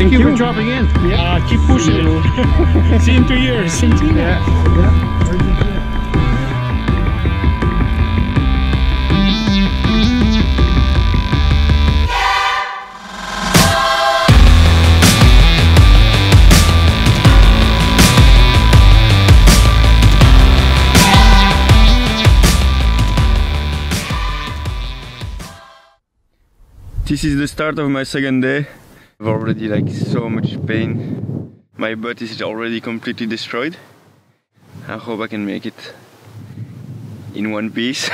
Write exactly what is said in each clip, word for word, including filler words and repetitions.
Thank, Thank you, you for dropping in. Yeah. Uh, keep pushing it. See you in two years. Yeah. Yeah. This is the start of my second day. I've already like so much pain. My butt is already completely destroyed. I hope I can make it in one piece.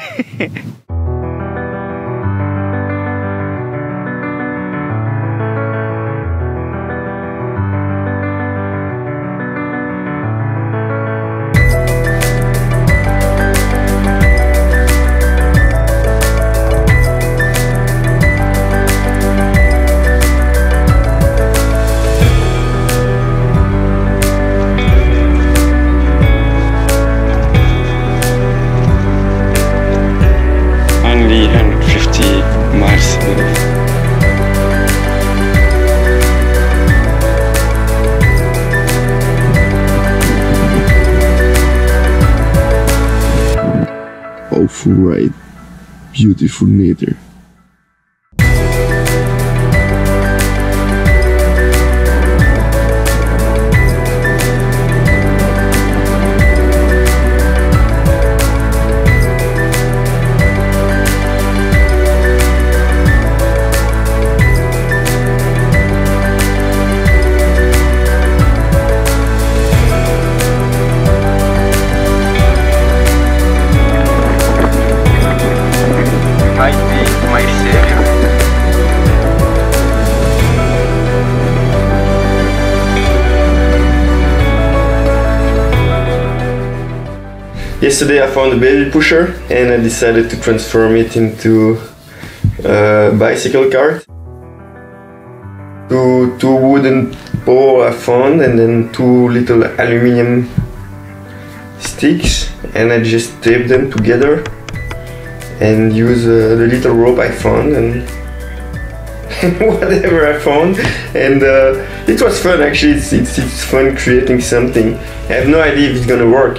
Awful ride, beautiful nature. Yesterday I found a baby pusher and I decided to transform it into a bicycle cart. Two, two wooden poles I found and then two little aluminium sticks, and I just taped them together and used uh, the little rope I found and whatever I found, and uh, it was fun actually. It's, it's, it's fun creating something. I have no idea if it's gonna work.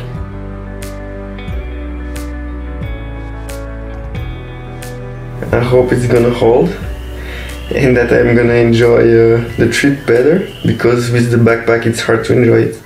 I hope it's gonna hold and that I'm gonna enjoy uh, the trip better, because with the backpack it's hard to enjoy it.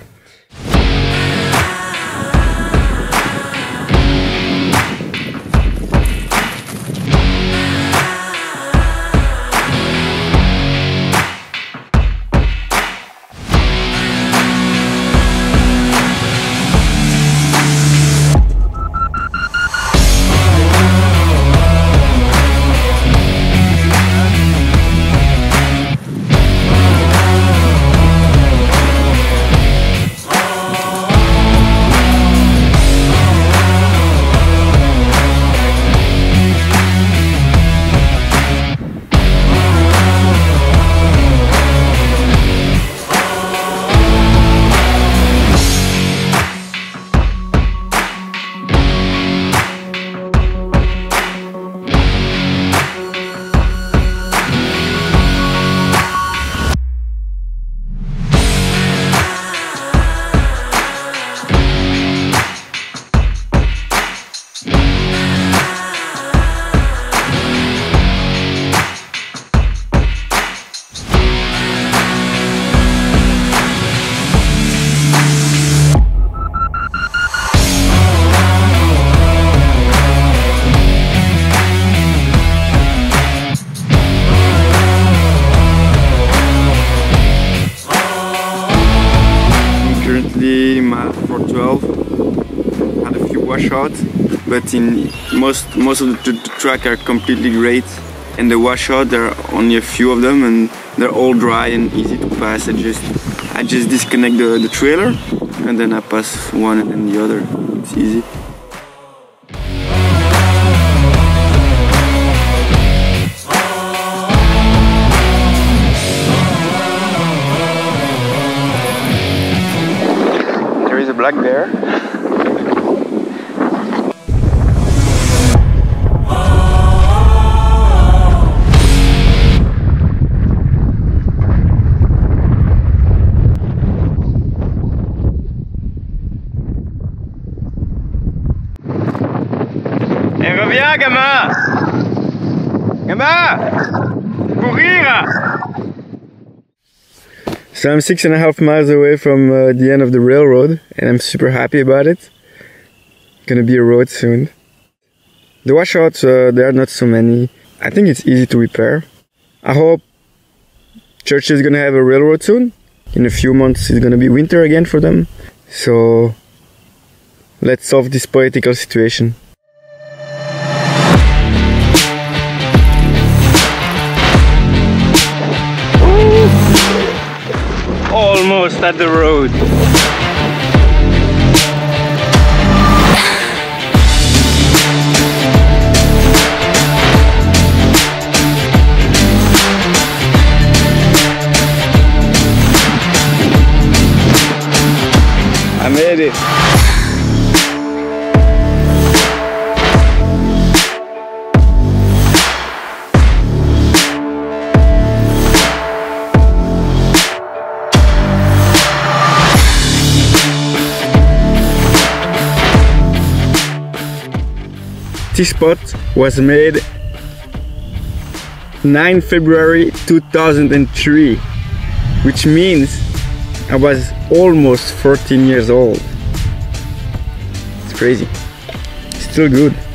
Mile four twelve, had a few washouts, but in most most of the, the track are completely great, and the washout there are only a few of them, and they're all dry and easy to pass. I just I just disconnect the, the trailer, and then I pass one and then the other. It's easy. Black bear. va, gamin? Gamin! Courir! So I'm six and a half miles away from uh, the end of the railroad, and I'm super happy about it. Gonna be a road soon. The washouts, uh, there are not so many. I think it's easy to repair. I hope Churchill is gonna have a railroad soon. In a few months it's gonna be winter again for them. So let's solve this political situation. Almost at the road. I made it. This spot was made ninth February two thousand three, which means I was almost fourteen years old. It's crazy. Still good.